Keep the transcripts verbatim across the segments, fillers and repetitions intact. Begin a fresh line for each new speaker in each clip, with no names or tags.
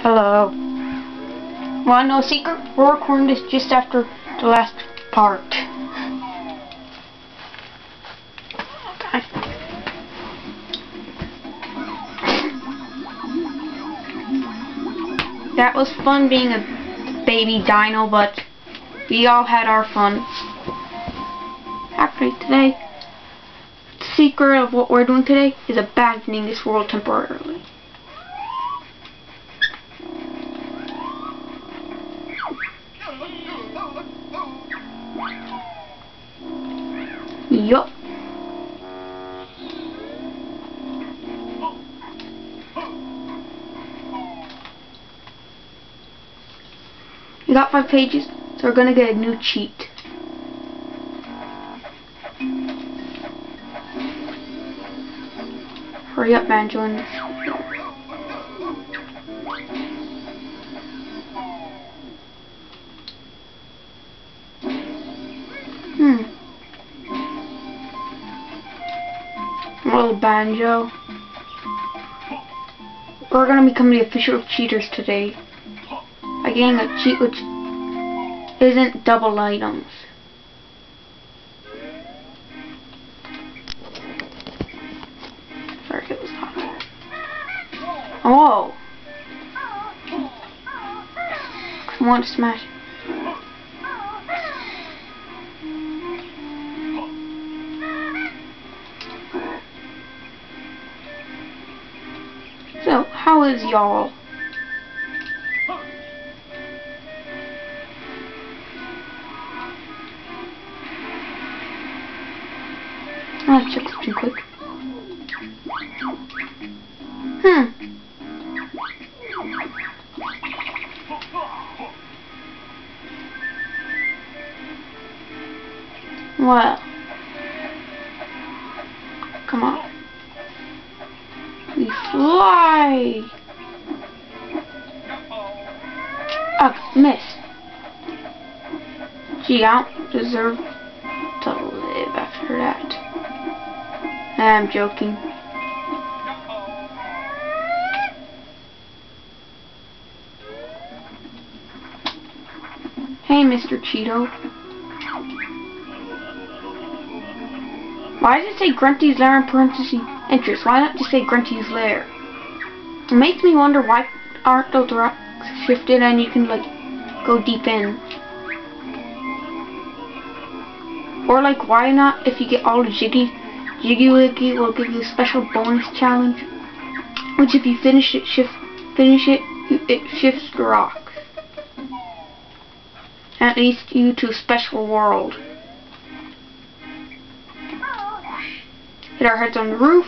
Hello. Want to know a secret? We're recording this just after the last part. Okay. That was fun being a baby dino, but we all had our fun. Actually, today, the secret of what we're doing today is abandoning this world temporarily. Yup. We got five pages, so we're gonna get a new cheat. Hurry up, Banjo. And hmm. Well, Banjo. We're gonna become the official cheaters today by getting a cheat which isn't double items. Sorry, it was hot. Oh! I want to smash it. So, how is y'all? I'll check something quick. Hmm. Well. Come on. We fly! Oh, miss. Gee, I don't deserve to live after that. I'm joking. Hey, Mister Cheeto. Why does it say Grunty's Lair in parentheses interest? Why not just say Grunty's Lair? It makes me wonder why aren't those rocks shifted and you can like go deep in. Or like why not if you get all the Jiggy Jiggy Wiggy will give you a special bonus challenge, which if you finish it shift finish it it shifts the rocks. At least you to a special world. Hit our heads on the roof.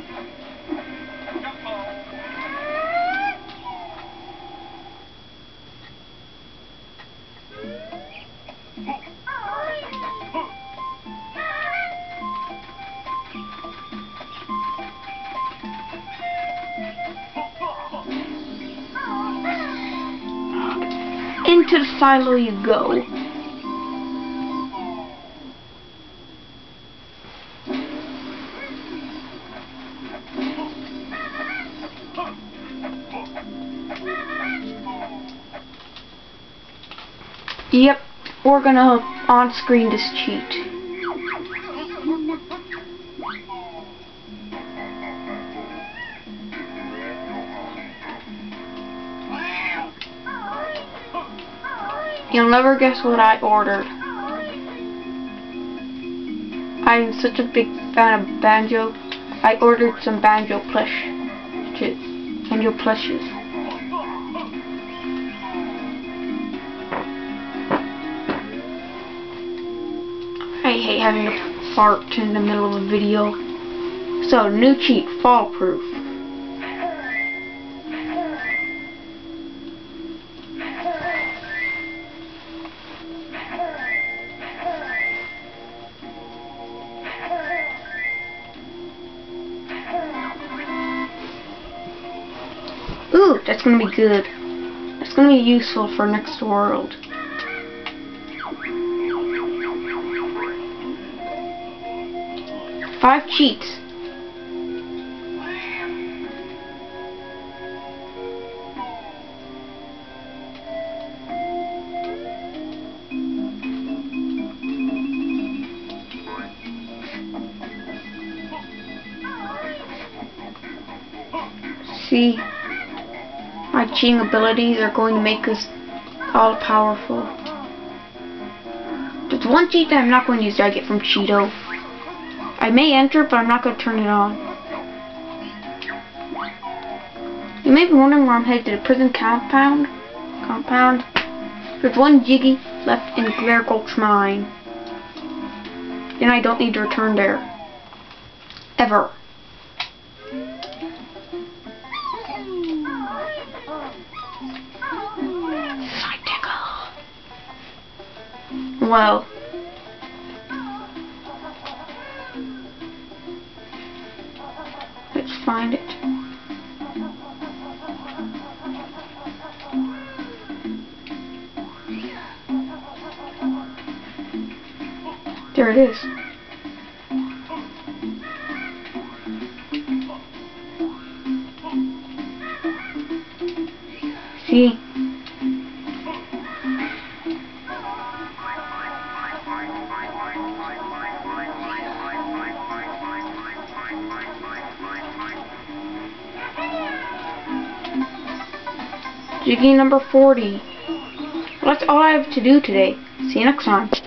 Into the silo you go. Yep, we're gonna on-screen this cheat. You'll never guess what I ordered. I'm such a big fan of Banjo. I ordered some Banjo plush. Banjo plushes. I hate having to fart in the middle of a video. So, new cheat, fall proof. Ooh, that's gonna be good. That's gonna be useful for next world. Five cheats. See, my cheating abilities are going to make us all powerful. There's one cheat that I'm not going to use that I get from Cheeto. I may enter, but I'm not going to turn it on. You may be wondering where I'm headed, to the prison compound. Compound. There's one Jiggy left in Glare Gulch Mine. Then I don't need to return there. Ever. Well, let's find it. There it is. See? Jiggy number forty. Well, that's all I have to do today. See you next time.